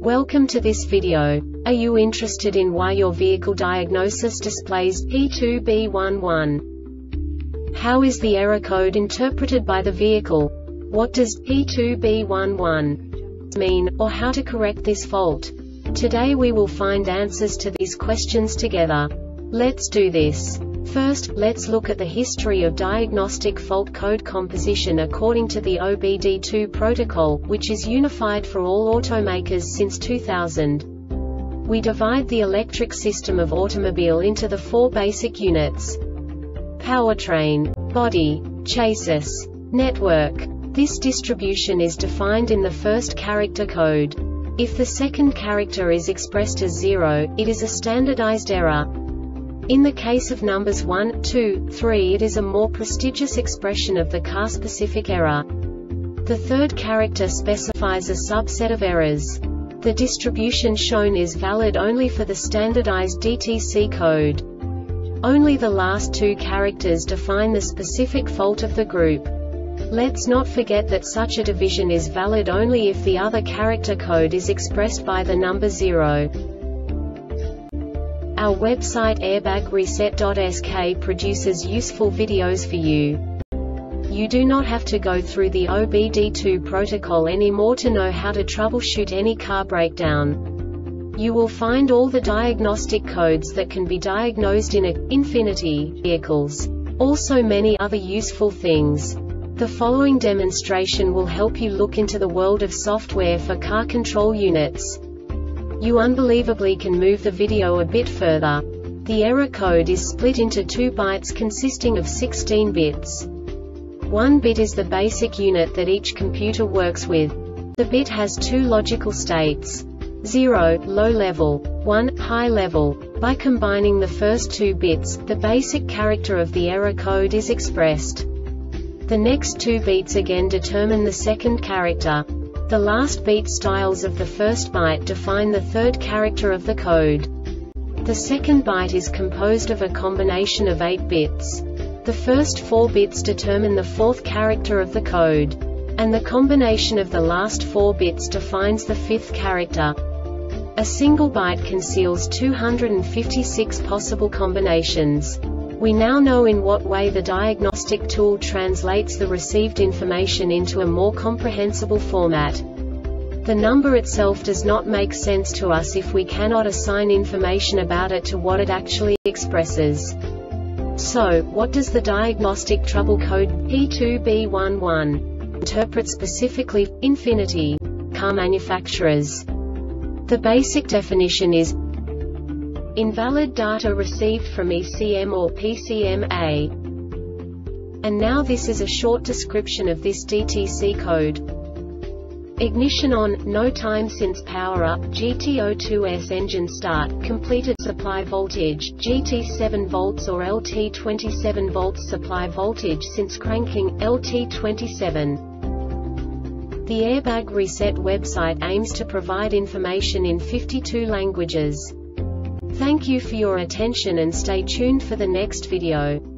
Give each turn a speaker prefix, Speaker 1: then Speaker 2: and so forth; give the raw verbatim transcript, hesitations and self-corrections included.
Speaker 1: Welcome to this video. Are you interested in why your vehicle diagnosis displays P two B one one? How is the error code interpreted by the vehicle? What does P two B one one mean, or how to correct this fault? Today we will find answers to these questions together. Let's do this. First, let's look at the history of diagnostic fault code composition according to the O B D two protocol, which is unified for all automakers since two thousand. We divide the electric system of automobile into the four basic units: powertrain, body, chassis, network. This distribution is defined in the first character code. If the second character is expressed as zero, it is a standardized error. In the case of numbers one, two, three, it is a more prestigious expression of the car-specific error. The third character specifies a subset of errors. The distribution shown is valid only for the standardized D T C code. Only the last two characters define the specific fault of the group. Let's not forget that such a division is valid only if the other character code is expressed by the number zero. Our website airbag reset dot S K produces useful videos for you. You do not have to go through the O B D two protocol anymore to know how to troubleshoot any car breakdown. You will find all the diagnostic codes that can be diagnosed in a Infiniti vehicles. Also many other useful things. The following demonstration will help you look into the world of software for car control units. You unbelievably can move the video a bit further. The error code is split into two bytes consisting of sixteen bits. One bit is the basic unit that each computer works with. The bit has two logical states: zero, low level, one, high level. By combining the first two bits, the basic character of the error code is expressed. The next two beats again determine the second character. The last beat styles of the first byte define the third character of the code. The second byte is composed of a combination of eight bits. The first four bits determine the fourth character of the code. And the combination of the last four bits defines the fifth character. A single byte conceals two hundred fifty-six possible combinations. We now know in what way the diagnostic tool translates the received information into a more comprehensible format. The number itself does not make sense to us if we cannot assign information about it to what it actually expresses. So, what does the diagnostic trouble code P two B one one interpret specifically for Infiniti car manufacturers? The basic definition is invalid data received from E C M or P C M A. And now this is a short description of this D T C code. Ignition on, no time since power up, G T zero two S engine start, completed supply voltage, G T seven volts or L T twenty-seven volts supply voltage since cranking, L T twenty-seven. The Airbag Reset website aims to provide information in fifty-two languages. Thank you for your attention and stay tuned for the next video.